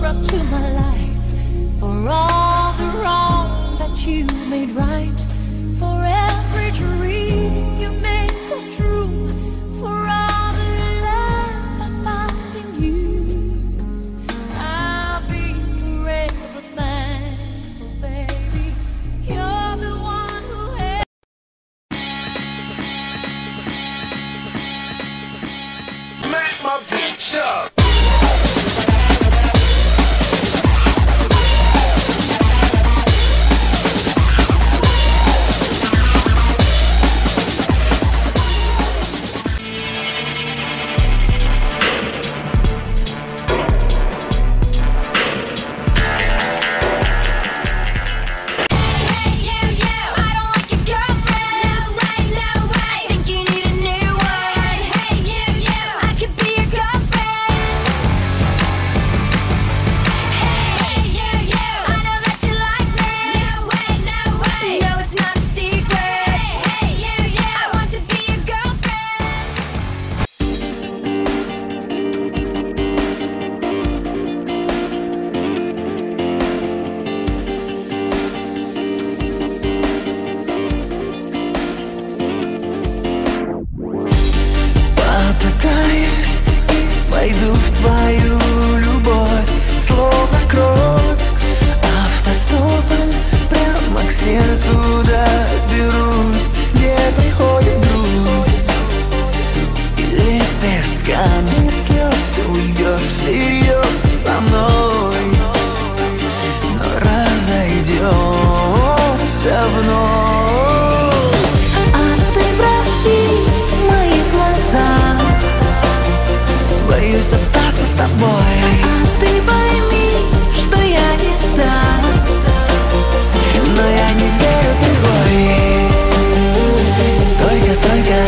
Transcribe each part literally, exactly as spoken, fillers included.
up to my life, for all the wrong that you made right, for every dream you made come true, for all the love I found in you. I'll be forever thankful, baby. You're the one who had smack my bitch up. Попытаюсь и войду в твою любовь, словно кровь, автостопом прямо к сердцу доберусь, где приходит грусть, и лепестками слез ты уйдешь всерьез со мной, но разойдемся вновь. А ты прости мои глаза, боюсь остаться с тобой. а ты пойми, что я не та, Но я не верю в другой. Только-только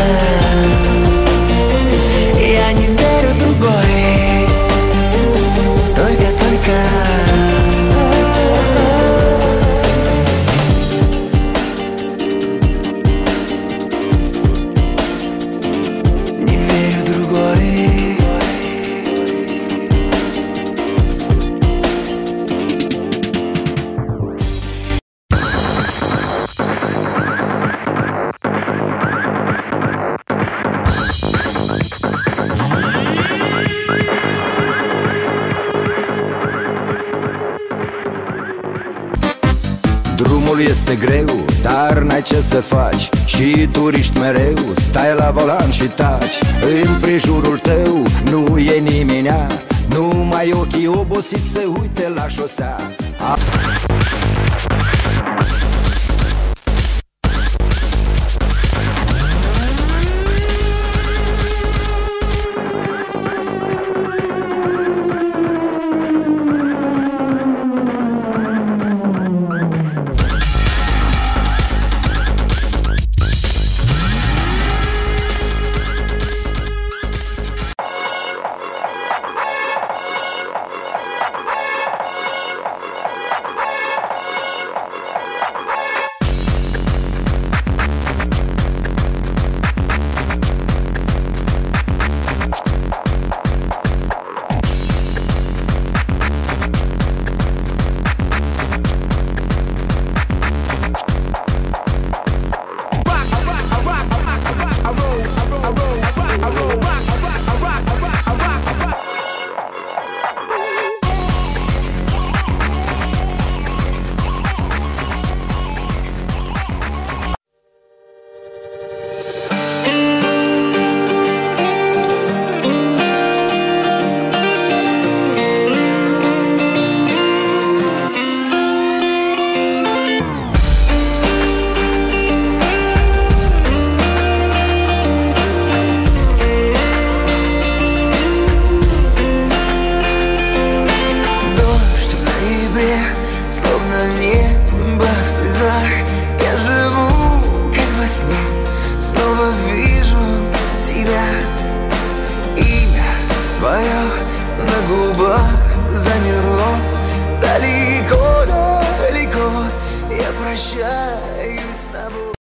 я не верю в другой. Только-только не верю в другой. Drumul este greu, dar n-ai ce să faci. Și turiști mereu, stai la volan și taci. În prejurul tău nu e nimenea, numai ochii obosiți se uite la șosea. A твое на губах замерло. Далеко, далеко я прощаюсь с тобой.